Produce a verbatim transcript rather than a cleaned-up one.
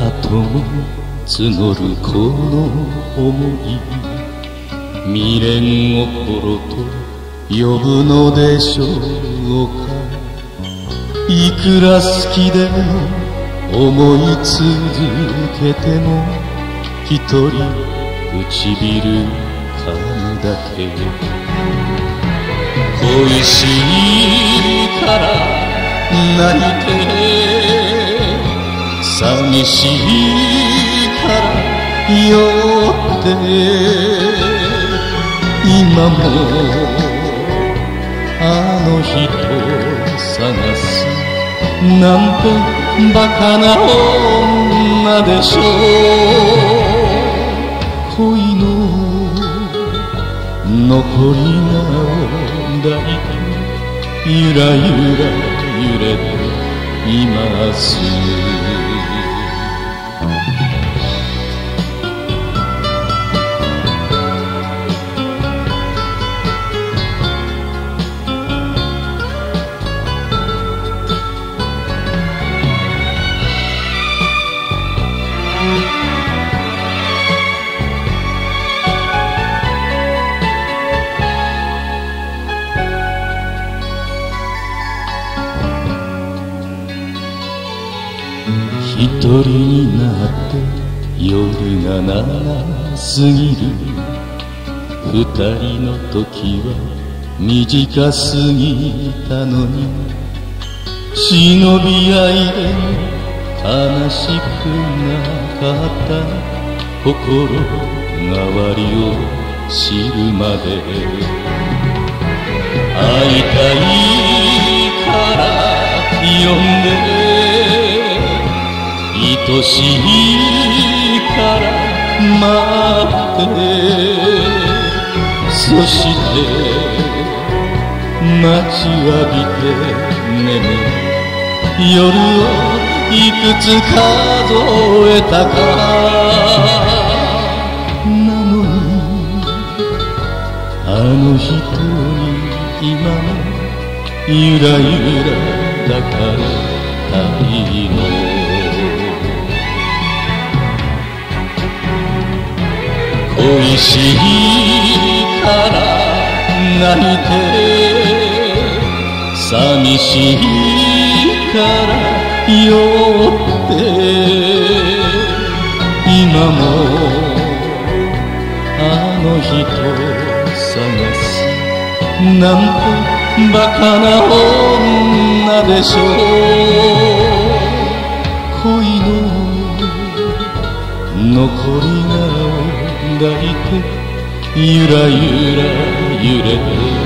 後も募るこの想い、未練心と呼ぶのでしょうか。いくら好きでも思い続けても、一人唇噛むだけ。恋しいから泣いて、寂しいから酔って、今もあの人探すなんてバカな女でしょう。恋の残りが抱いてゆらゆら揺れています。一人になって夜が長すぎる。二人の時は短すぎたのに、忍び合いで悲しくなかった心変わりを知るまで。会いたいから呼んで、愛しいから待って、そして待ちわびて眠る夜をいくつ数えたか。なのにあの人に今もゆらゆら抱かれたいの。恋しいから泣いて、寂しいから酔って、今もあの人探すなんてバカな女でしょう。恋の残りが抱いてゆらゆら揺れて